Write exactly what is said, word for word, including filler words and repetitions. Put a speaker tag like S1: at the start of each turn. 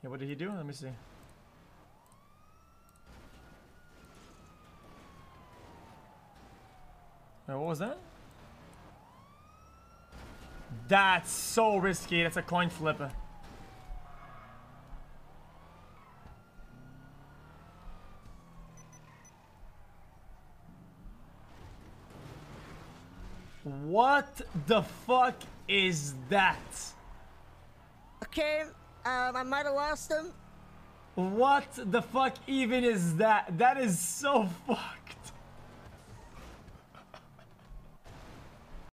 S1: Yeah, what did he do? Let me see. Wait, what was that? That's so risky. That's a coin flipper. What the fuck is that?
S2: Okay, um, I might have lost him.
S1: What the fuck even is that? That is so fucked.